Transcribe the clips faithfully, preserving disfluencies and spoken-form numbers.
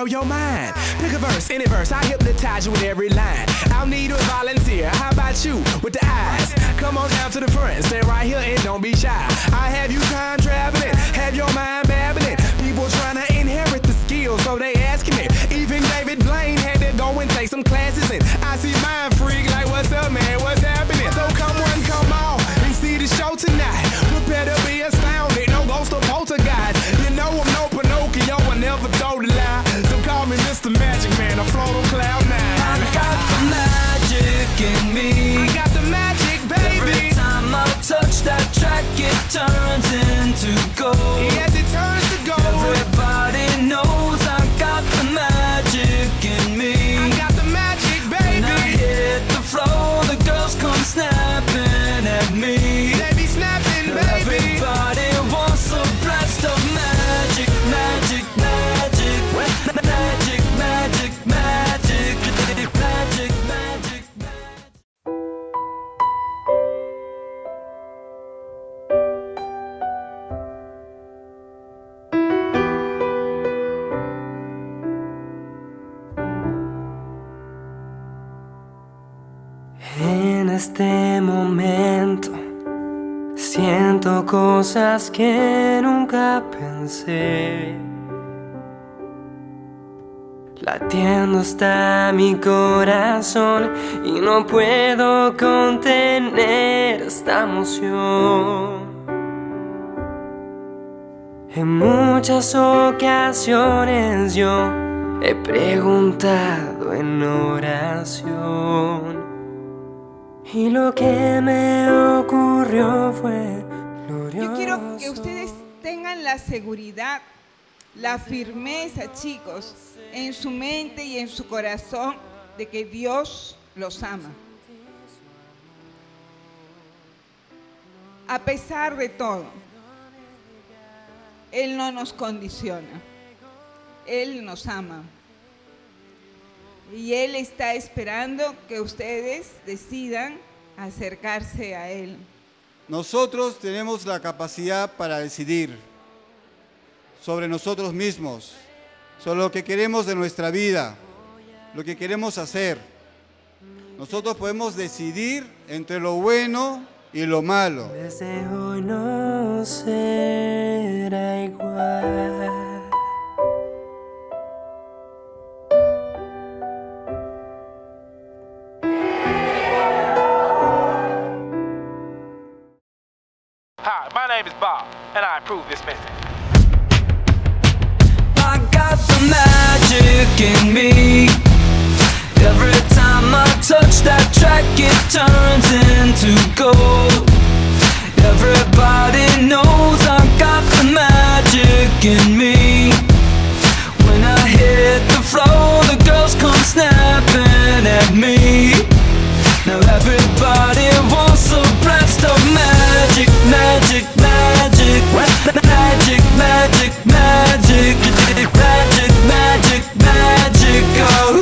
your mind. Pick a verse, any verse, I hypnotize you with every line. I'll need a volunteer, how about you with the eyes? Come on down to the front, stay right here and don't be shy. I have you time traveling, have your mind babbling. People trying to inherit the skills, so they asking it. Even David Blaine had to go and take some classes, and I see mind freak like, what's up, man, what's happening? So come on, come on, and see the show tonight. Prepare to be astounded, no ghost or poltergeist. You know I'm no Pinocchio, I never told a lie. So call me Mister Magic Man, I float on cloud nine. I got the magic in me. I got the magic, baby. Every time I touch that track, it turns into gold. Yes, it turns to gold. Everybody knows I got the magic in me. I got the magic, baby. When I hit the floor, the girls come snapping at me. They be snapping, baby. Everybody wants a blast of magic, magic, magic, magic, magic, magic, magic, magic, magic. En este momento siento cosas que nunca pensé. Latiendo está mi corazón y no puedo contener esta emoción. En muchas ocasiones yo he preguntado en oración, y lo que me ocurrió fue glorioso. Yo quiero que ustedes tengan la seguridad, la firmeza, chicos, en su mente y en su corazón de que Dios los ama. A pesar de todo, Él no nos condiciona, Él nos ama. Y Él está esperando que ustedes decidan acercarse a Él. Nosotros tenemos la capacidad para decidir sobre nosotros mismos, sobre lo que queremos de nuestra vida, lo que queremos hacer. Nosotros podemos decidir entre lo bueno y lo malo. Desde hoy no será igual. Hi, my name is Bob, and I approve this message. I got the magic in me. Every time I touch that track, it turns into gold. Everybody knows I got the magic in me. When I hit the floor, the girls come snapping at me. Now everybody wants a blast of magic, magic, magic, magic, magic, magic, magic, magic, magic, oh.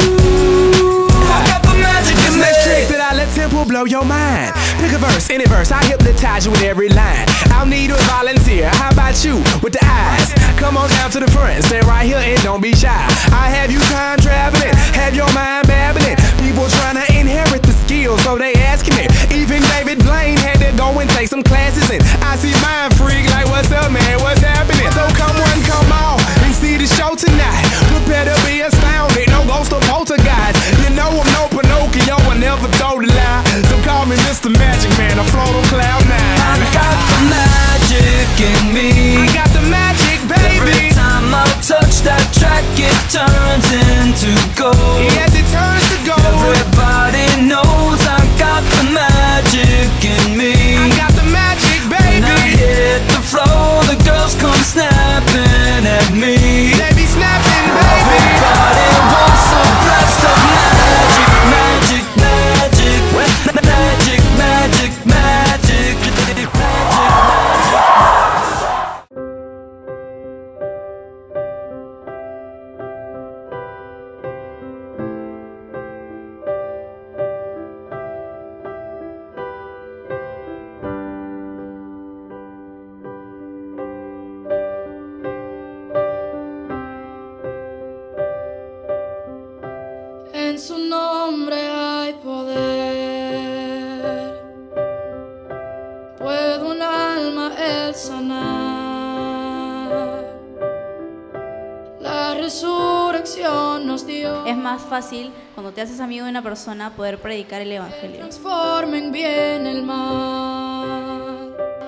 I got the magic in me. Trick that I let tempo blow your mind. Pick a verse, any verse, I hypnotize you with every line. I'll need a volunteer, how about you with the eyes? Come on down to the front, stay right here and don't be shy. I have you time traveling, have your mind babbling. People trying to inherit the skills, so they asking it. Even David Blaine had to go and take some classes, and I see mind freak like, what's up, man, what's happening? So come on, come on, and see the show tonight. Prepare to be astounded, no ghost or poltergeist. You know I'm no Pinocchio, I never told a lie. So call me Mister Magic Man, I float on cloud nine. I got the magic in me. I got the magic, baby. Every time I touch that track, it turns into gold. Yes, it turns to gold. Everybody knows I got the magic in me. I got the magic, baby. When I hit the floor, the girls come snapping at me. They be snapping, baby. Everybody wants a blast of magic, magic, magic, magic, magic, magic, magic, magic. su nombre hay poder. Puede un alma el sanar. La resurrección nos dio. Es más fácil cuando te haces amigo de una persona poder predicar el evangelio. Transformen bien el mal.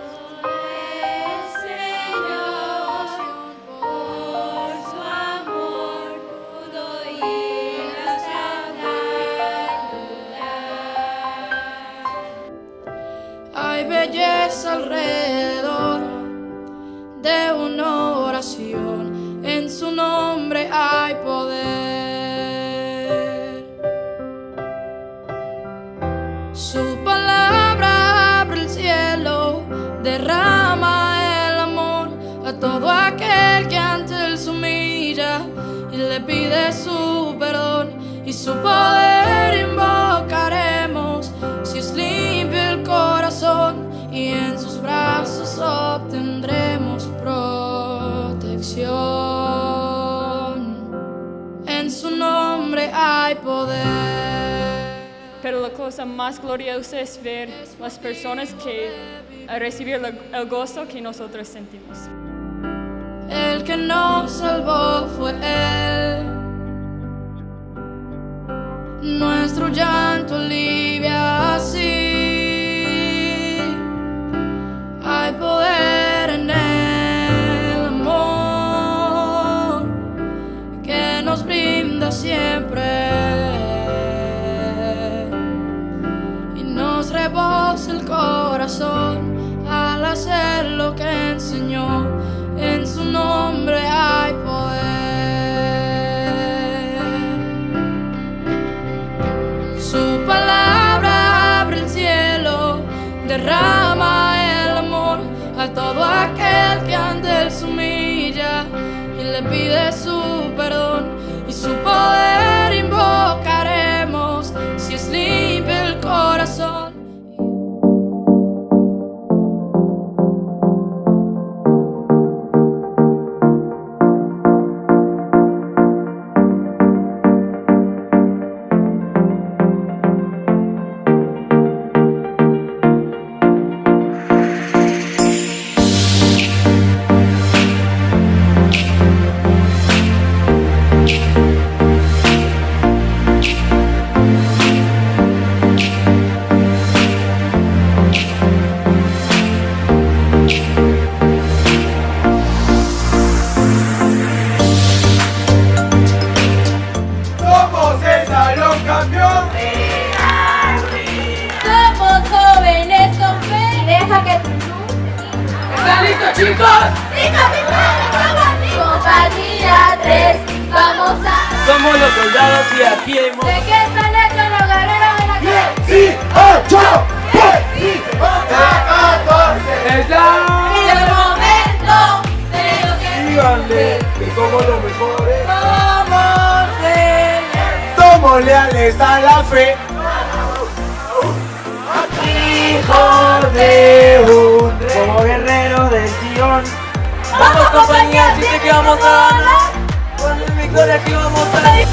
Hay belleza alrededor de una oración, en su nombre hay poder. Su palabra abre el cielo, derrama el amor a todo aquel que ante él se humilla y le pide su perdón, y su poder invocaremos si es limpio el corazón, y en sus brazos obtendremos protección. En su nombre hay poder. Pero la cosa más gloriosa es ver las personas que a recibir el gozo que nosotros sentimos. El que nos salvó fue Él. Nuestro llanto alivia así. Hay poder en el amor que nos brinda siempre y nos rebosa el corazón al hacer lo que enseñó. En su nombre hay poder. Su palabra abre el cielo, derrama el amor a todo aquel que ante él se humilla y le pide su perdón, y su poder invocaremos si es limpio el corazón. Chicos, sí, capitán, estamos aquí. Compañía tres, vamos a. Somos los soldados y aquí hemos. ¿De qué están hechos los guerreros de la guerra? dieciocho, dieciocho, catorce. Es la... el momento de lo que. Díganle que somos los mejores. Somos leales. Somos leales a la fe. Hijos de un rey. Como guerreros de Sion. Vamos compañía, dice que vamos a ganar. Con la victoria que vamos a dar.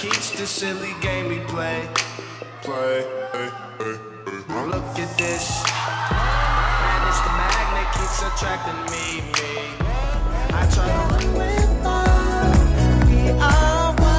keeps the silly game we play. Play. Hey, hey, hey. Look at this. Man, it's the magnet keeps attracting me, me. I try to run with love. We are one.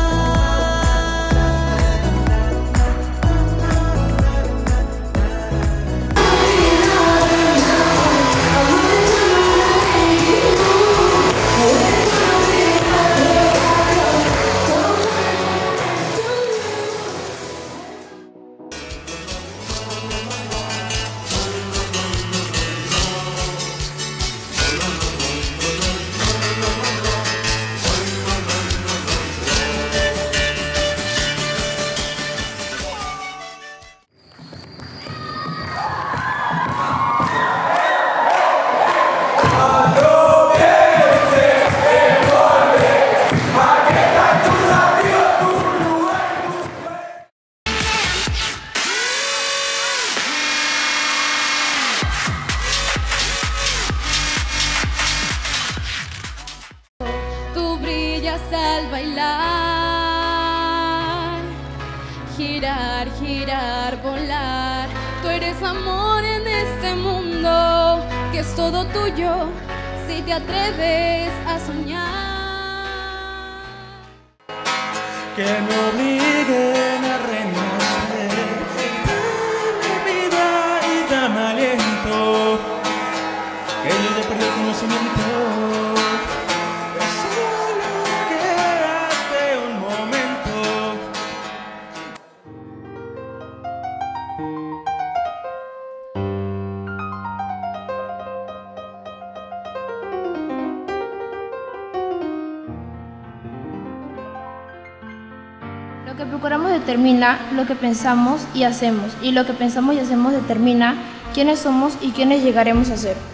Al bailar, girar, girar, volar. Tú eres amor en este mundo, que es todo tuyo, si te atreves a soñar. Que me obliguen a renacer, dame vida y dame aliento, que yo ya perdí el conocimiento. Lo que procuramos determina lo que pensamos y hacemos, y lo que pensamos y hacemos determina quiénes somos y quiénes llegaremos a ser.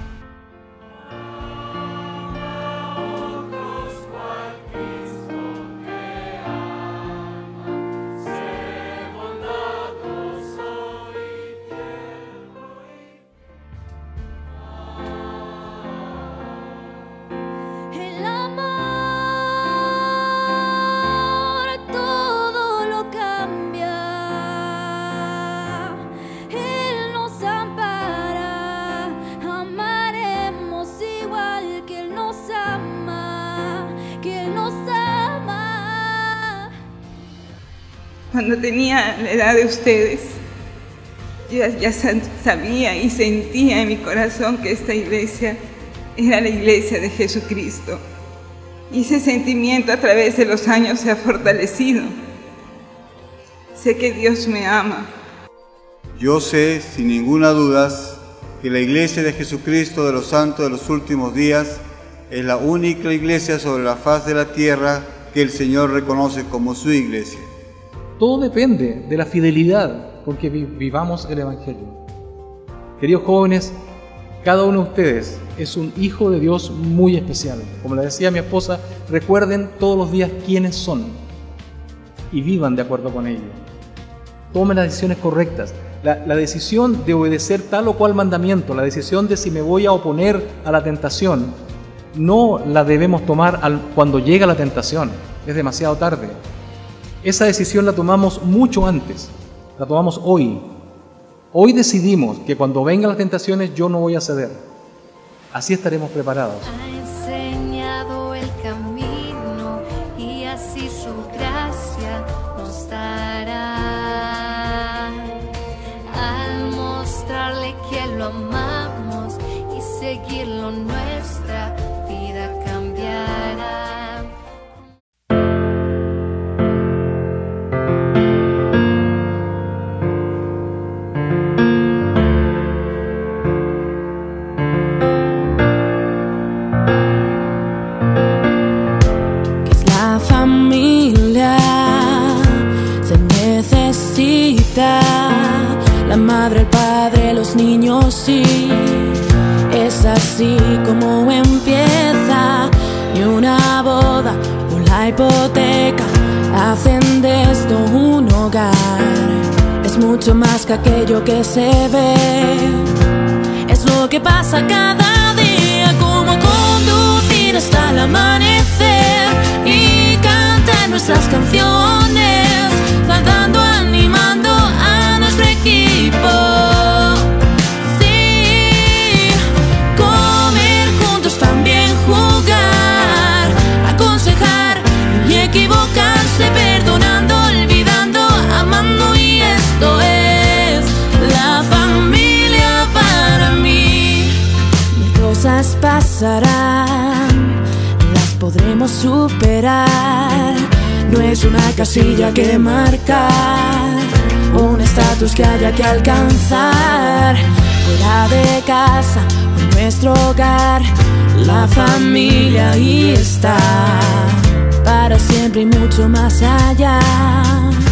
Cuando tenía la edad de ustedes, yo ya sabía y sentía en mi corazón que esta iglesia era la iglesia de Jesucristo. Y ese sentimiento a través de los años se ha fortalecido. Sé que Dios me ama. Yo sé, sin ninguna duda, que la iglesia de Jesucristo de los santos de los últimos días es la única iglesia sobre la faz de la tierra que el Señor reconoce como su iglesia. Todo depende de la fidelidad con que vivamos el Evangelio. Queridos jóvenes, cada uno de ustedes es un hijo de Dios muy especial. Como le decía a mi esposa, recuerden todos los días quiénes son y vivan de acuerdo con ello. Tomen las decisiones correctas. La, la decisión de obedecer tal o cual mandamiento, la decisión de si me voy a oponer a la tentación, no la debemos tomar al, cuando llega la tentación. Es demasiado tarde. Esa decisión la tomamos mucho antes, la tomamos hoy. Hoy decidimos que cuando vengan las tentaciones yo no voy a ceder. Así estaremos preparados. Ha enseñado el camino y así su gracia nos dará. Al mostrarle que lo amamos y seguirlo, nuestra vida cambiará. La madre, el padre, los niños, sí. Es así como empieza. Ni una boda o la hipoteca hacen de esto un hogar. Es mucho más que aquello que se ve. Es lo que pasa cada día, como conducir hasta el amanecer y cantar en nuestras canciones, saltando, animando a nuestro equipo. Sí, comer juntos, también jugar, aconsejar y equivocarse, perdonando, olvidando, amando, y esto es la familia para mí. Mil cosas pasarán, las podremos superar. No es una casilla que marcar, un estatus que haya que alcanzar. Fuera de casa o en nuestro hogar, la familia ahí está, para siempre y mucho más allá.